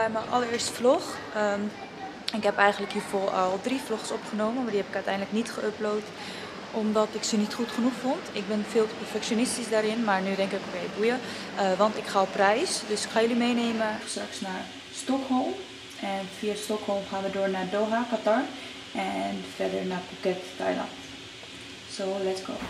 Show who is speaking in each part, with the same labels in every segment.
Speaker 1: bij mijn allereerste vlog. Ik heb eigenlijk hiervoor al 3 vlogs opgenomen, maar die heb ik uiteindelijk niet geüpload. Omdat ik ze niet goed genoeg vond. Ik ben veel te perfectionistisch daarin, maar nu denk ik oké, boeien. Want ik ga op reis, dus ik ga jullie meenemen straks naar Stockholm. En via Stockholm gaan we door naar Doha, Qatar. En verder naar Phuket, Thailand. So, let's go.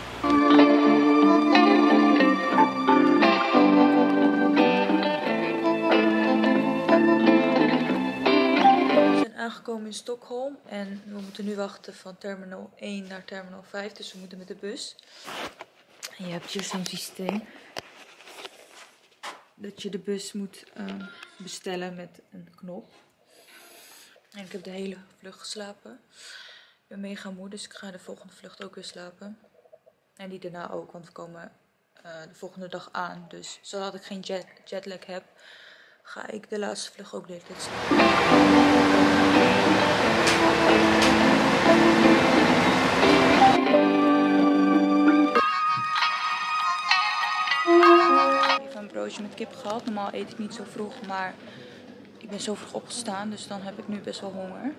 Speaker 1: Aangekomen in Stockholm en we moeten nu wachten van terminal 1 naar terminal 5, dus we moeten met de bus. En je hebt hier zo'n systeem dat je de bus moet bestellen met een knop. En ik heb de hele vlucht geslapen. Ik ben mega moe, dus ik ga de volgende vlucht ook weer slapen. En die daarna ook, want we komen de volgende dag aan. Dus zodat ik geen jetlag heb, ga ik de laatste vlucht ook de hele tijd slapen. Even een broodje met kip gehad. Normaal eet ik niet zo vroeg, maar ik ben zo vroeg opgestaan, dus dan heb ik nu best wel honger.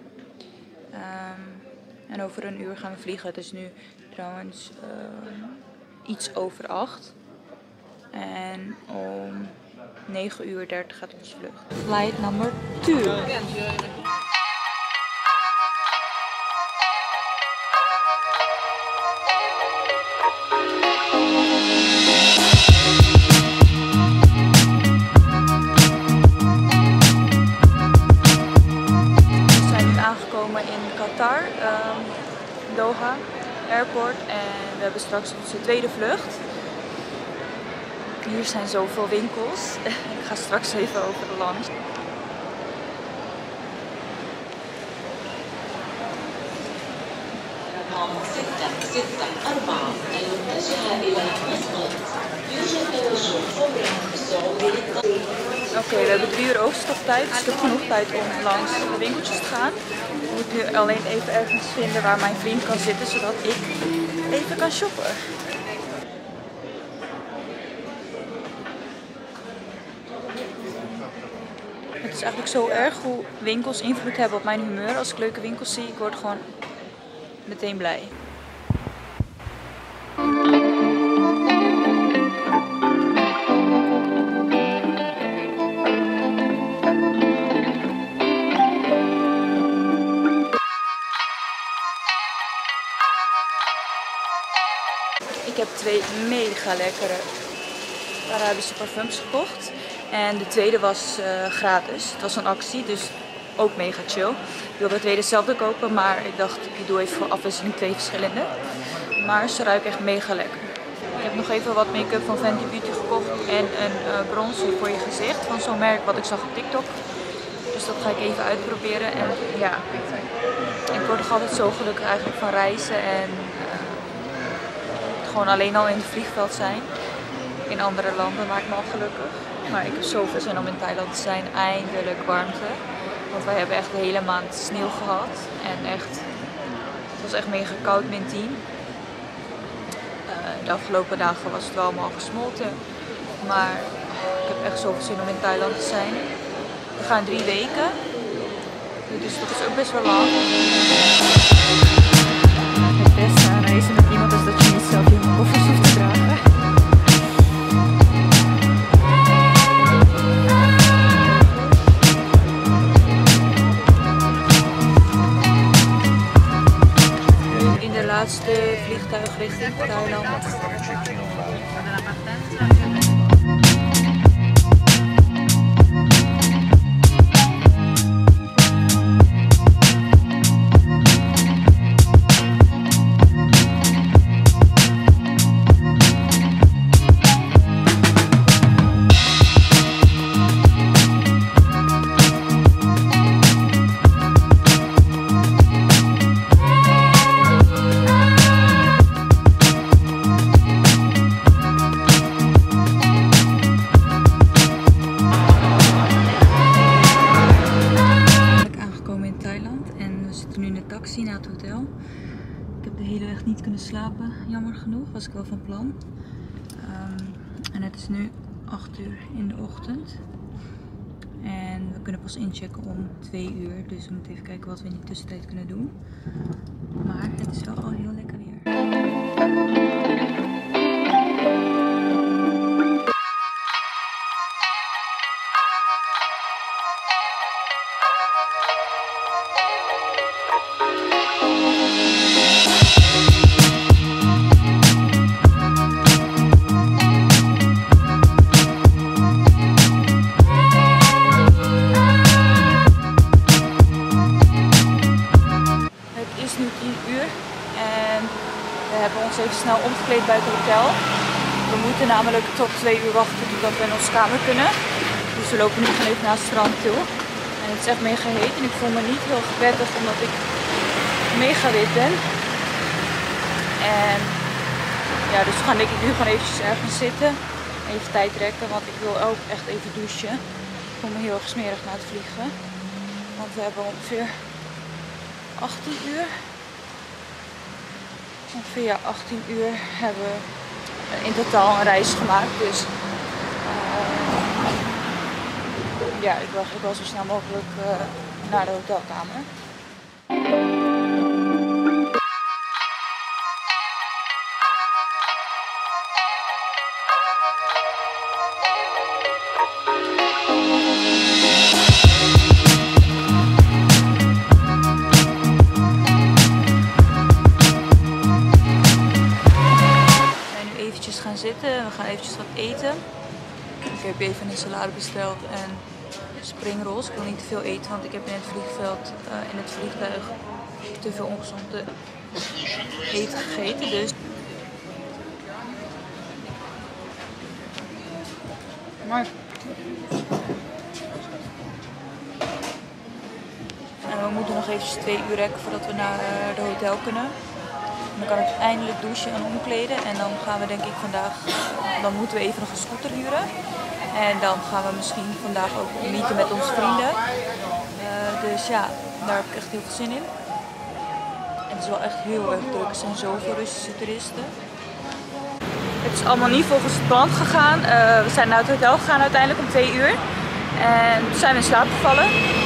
Speaker 1: En over een uur gaan we vliegen. Het is nu trouwens iets over 8. En om 9:30 gaat onze vlucht. Flight number 2. In Qatar, Doha Airport, en we hebben straks onze tweede vlucht. Hier zijn zoveel winkels. Ik ga straks even over langs. Oké, we hebben 3 uur overstaptijd, dus ik heb genoeg tijd om langs de winkeltjes te gaan. Ik moet nu alleen even ergens vinden waar mijn vriend kan zitten, zodat ik even kan shoppen. Het is eigenlijk zo erg hoe winkels invloed hebben op mijn humeur. Als ik leuke winkels zie, ik word gewoon meteen blij. Ik heb 2 mega lekkere Arabische parfums gekocht. En de tweede was gratis. Het was een actie, dus ook mega chill. Ik wilde de tweede hetzelfde kopen, maar ik dacht ik doe even voor afwisseling 2 verschillende. Maar ze ruiken echt mega lekker. Ik heb nog even wat make-up van Fenty Beauty gekocht en een bronzer voor je gezicht van zo'n merk wat ik zag op TikTok. Dus dat ga ik even uitproberen. En ja, ik word nog altijd zo gelukkig eigenlijk van reizen en gewoon alleen al in het vliegveld zijn. In andere landen maakt me al gelukkig. Maar ik heb zoveel zin om in Thailand te zijn. Eindelijk warmte. Want wij hebben echt de hele maand sneeuw gehad. En echt, het was echt mega koud, -10. De afgelopen dagen was het wel allemaal gesmolten. Maar ik heb echt zoveel zin om in Thailand te zijn. We gaan 3 weken. Dus dat is ook best wel lang. Het beste aan reizen met iemand is dat je niet zelf je koffers hoeft te dragen. In de laatste vliegtuig richting Thailand. Naar het hotel. Ik heb de hele weg niet kunnen slapen, jammer genoeg, was ik wel van plan. En het is nu 8 uur in de ochtend. En we kunnen pas inchecken om 2 uur. Dus we moeten even kijken wat we in die tussentijd kunnen doen. Maar het is wel al heel lekker weer. We hebben ons even snel omgekleed bij het hotel. We moeten namelijk tot 2 uur wachten totdat we in onze kamer kunnen. Dus we lopen nu gewoon even naar het strand toe. En het is echt mega heet en ik voel me niet heel prettig omdat ik mega wit ben. En ja, dus we gaan denk ik nu gewoon eventjes ergens zitten. Even tijd rekken, want ik wil ook echt even douchen. Ik voel me heel erg smerig na het vliegen. Want we hebben ongeveer 18 uur. Ongeveer 18 uur hebben we in totaal een reis gemaakt. Dus ja, ik wil zo snel mogelijk naar de hotelkamer. Zitten. We gaan eventjes wat eten. Ik heb even een salade besteld en springrolls. Ik wil niet te veel eten, want ik heb in het vliegtuig te veel ongezonde eten gegeten. Dus maar en we moeten nog eventjes 2 uur rekken voordat we naar de hotel kunnen. Dan kan ik eindelijk douchen en omkleden en dan gaan we denk ik vandaag, dan moeten we even nog een scooter huren. En dan gaan we misschien vandaag ook meeten met onze vrienden. Dus ja, daar heb ik echt heel veel zin in. En het is wel echt heel erg druk, er zijn zoveel Russische toeristen. Het is allemaal niet volgens het plan gegaan. We zijn naar het hotel gegaan uiteindelijk om 2 uur. En toen zijn we in slaap gevallen.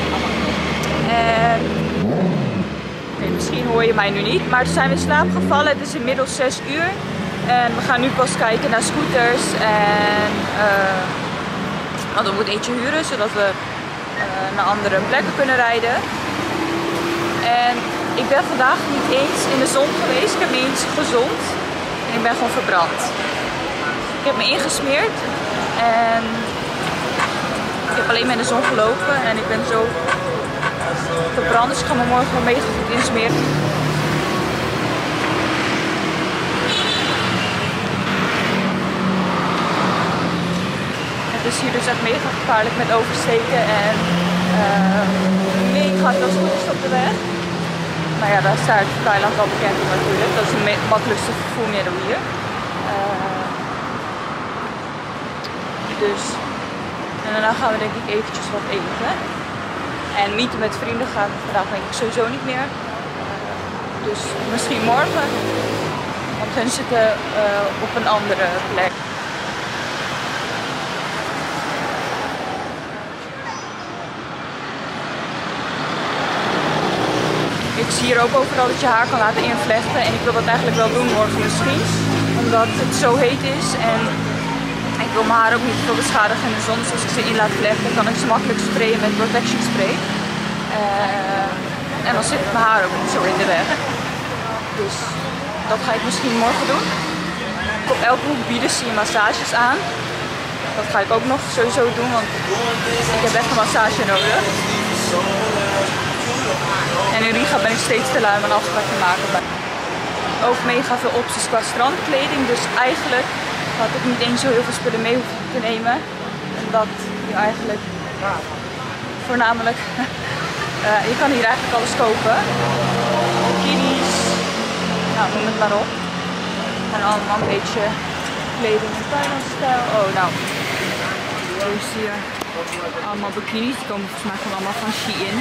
Speaker 1: En misschien hoor je mij nu niet, maar toen zijn we in slaap gevallen. Het is inmiddels 6 uur en we gaan nu pas kijken naar scooters. En want we moeten eentje huren zodat we naar andere plekken kunnen rijden. En ik ben vandaag niet eens in de zon geweest. Ik heb niet eens gezond en ik ben gewoon verbrand. Ik heb me ingesmeerd en ik heb alleen maar in de zon gelopen en ik ben zo verbrand, dus ik ga me morgen gewoon mega goed insmeren. Het is hier dus echt mega gevaarlijk met oversteken en mega veel scooters op de weg. Maar ja, daar staat Thailand al bekend om natuurlijk. Dat is het makkelijkste vervoermiddel hier. Dus en daarna gaan we denk ik eventjes wat eten. En meeten met vrienden gaan vandaag denk ik sowieso niet meer. Dus misschien morgen. Want hun zitten op een andere plek. Ik zie hier ook overal dat je haar kan laten invlechten. En ik wil dat eigenlijk wel doen morgen misschien. Omdat het zo heet is. En ik wil mijn haar ook niet te veel beschadigen in de zon. Dus als ik ze in laat vlechten, kan ik ze makkelijk sprayen met protection spray. En dan zit mijn haar ook niet zo in de weg. Dus dat ga ik misschien morgen doen. Op elke hoek bieden ze je massages aan. Dat ga ik ook nog sowieso doen, want ik heb echt een massage nodig. En in Riga ben ik steeds te lui om een afspraak te maken. Ook mega veel opties qua strandkleding, dus eigenlijk had ik niet eens zo heel veel spullen mee hoeven te nemen. Omdat je eigenlijk voornamelijk, je kan hier eigenlijk alles kopen. Bikinis, nou noem het maar op. En allemaal een beetje kleding in Thailandse stijl. Oh nou, dus hier allemaal bikinis, die komen volgens mij gewoon allemaal van Shein.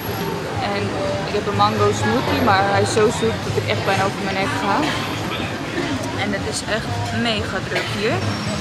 Speaker 1: En ik heb een mango smoothie, maar hij is zo zoet dat ik echt bijna over mijn nek ga. En het is echt mega druk hier.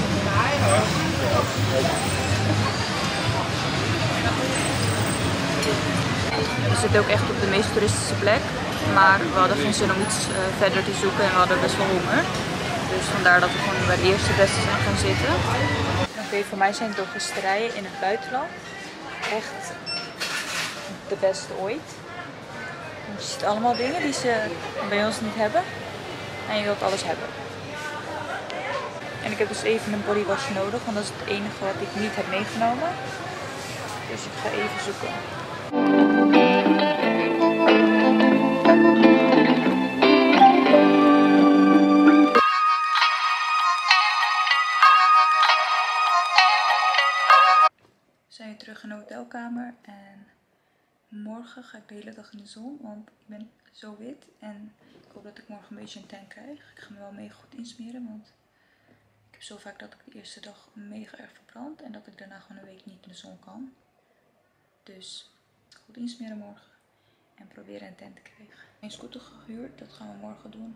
Speaker 1: We zitten ook echt op de meest toeristische plek. Maar we hadden geen zin om iets verder te zoeken en we hadden best wel honger. Dus vandaar dat we gewoon bij de eerste beste zijn gaan zitten. Oké, voor mij zijn drogisterijen in het buitenland echt de beste ooit. Je ziet allemaal dingen die ze bij ons niet hebben. En je wilt alles hebben. En ik heb dus even een bodywash nodig, want dat is het enige wat ik niet heb meegenomen. Dus ik ga even zoeken. We zijn weer terug in de hotelkamer en morgen ga ik de hele dag in de zon, want ik ben zo wit en ik hoop dat ik morgen een beetje een tan krijg. Ik ga me wel mega goed insmeren, want ik heb zo vaak dat ik de eerste dag mega erg verbrand en dat ik daarna gewoon een week niet in de zon kan. Dus goed insmeren morgen en proberen een tan te krijgen. Mijn scooter gehuurd, dat gaan we morgen doen.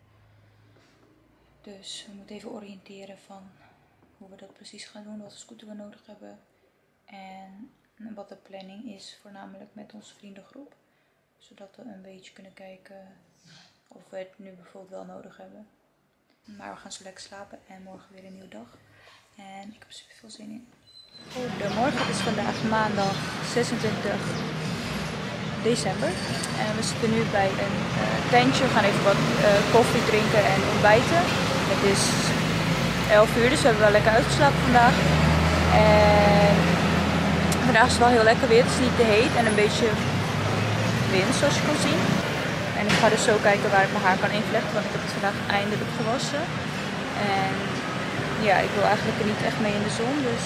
Speaker 1: Dus we moeten even oriënteren van hoe we dat precies gaan doen, wat voor scooter we nodig hebben. En wat de planning is, voornamelijk met onze vriendengroep. Zodat we een beetje kunnen kijken of we het nu bijvoorbeeld wel nodig hebben. Maar we gaan zo lekker slapen en morgen weer een nieuwe dag. En ik heb er super veel zin in. Goedemorgen, het is vandaag maandag 26 december. En we zitten nu bij een tentje. We gaan even wat koffie drinken en ontbijten. Het is 11 uur, dus we hebben wel lekker uitgeslapen vandaag. En vandaag is het wel heel lekker weer, het is niet te heet en een beetje wind zoals je kan zien. En ik ga dus zo kijken waar ik mijn haar kan invlechten, want ik heb het vandaag eindelijk gewassen. En ja, ik wil eigenlijk er niet echt mee in de zon, dus...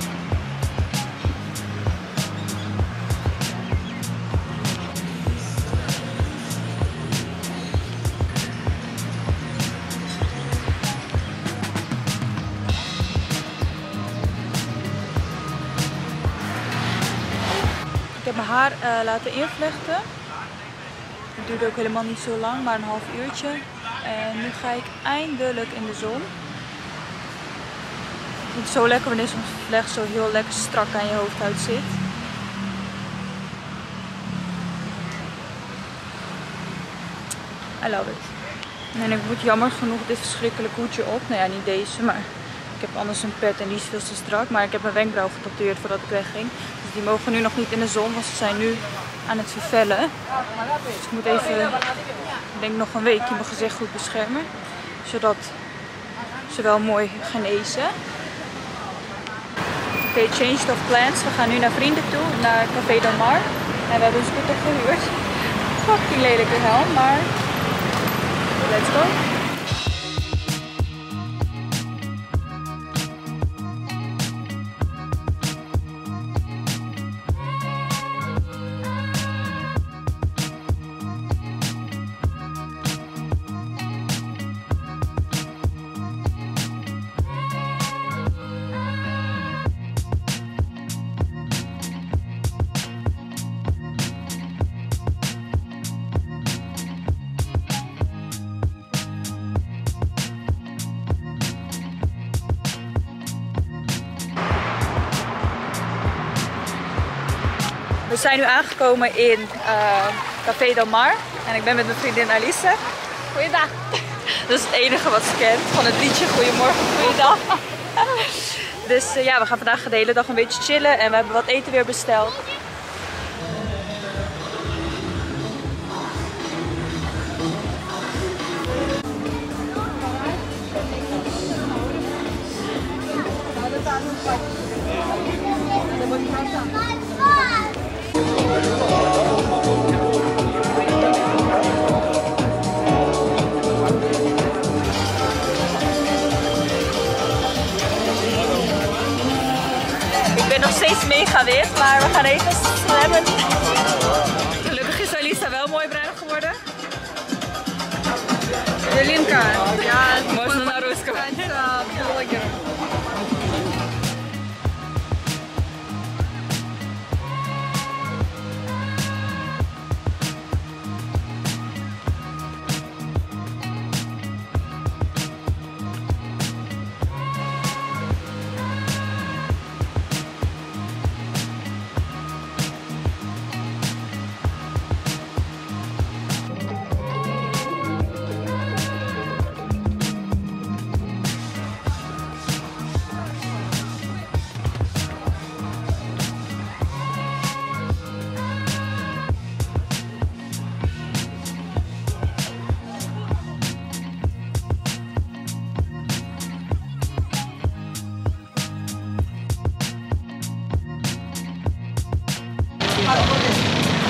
Speaker 1: Ik heb mijn haar laten invlechten. Het duurde ook helemaal niet zo lang, maar een half uurtje. En nu ga ik eindelijk in de zon. Ik vind het zo lekker wanneer zo'n vlecht zo heel lekker strak aan je hoofdhuid zit. I love it. En ik moet jammer genoeg dit verschrikkelijke hoedje op. Nou ja, niet deze, maar ik heb anders een pet en die is veel te strak. Maar ik heb mijn wenkbrauw getatoeëerd voordat ik wegging. Dus die mogen nu nog niet in de zon, want ze zijn nu aan het vervellen. Dus ik moet even, ik denk nog een weekje mijn gezicht goed beschermen. Zodat ze wel mooi genezen. Oké, changed of plans. We gaan nu naar vrienden toe, naar Café Del Mar. En we hebben een scooter gehuurd. Fucking lelijke helm, maar let's go. We zijn nu aangekomen in Café Del Mar en ik ben met mijn vriendin Alisa. Goeiedag! Dat is het enige wat ze kent van het liedje Goedemorgen, Goeiedag. Dus ja, we gaan vandaag de hele dag een beetje chillen en we hebben wat eten weer besteld. Ik ben nog steeds mega wit, maar we gaan even slammen. Gelukkig is Alisa wel mooi bruin geworden. Jelinka, ja, можно на русском.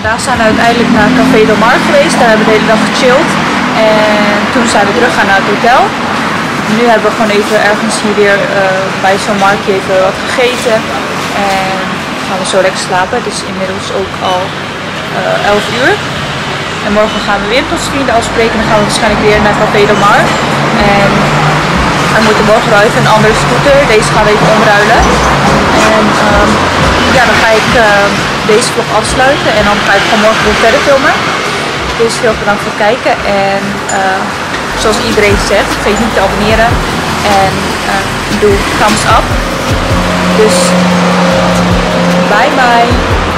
Speaker 1: Vandaag zijn we uiteindelijk naar Café Del Mar geweest. Daar hebben we de hele dag gechilled. En toen zijn we teruggegaan naar het hotel. Nu hebben we gewoon even ergens hier weer bij zo'n marktje even wat gegeten. En gaan we zo lekker slapen. Het is inmiddels ook al 11 uur. En morgen gaan we weer met onze vrienden afspreken. Dan gaan we waarschijnlijk weer naar Café Del Mar. En we moeten morgen wel even een andere scooter. Deze gaan we even omruilen. En ja, dan ga ik deze vlog afsluiten. En dan ga ik gewoon morgen weer verder filmen. Dus heel veel dank voor het kijken. En zoals iedereen zegt, vergeet niet te abonneren. En doe thumbs up. Dus bye bye.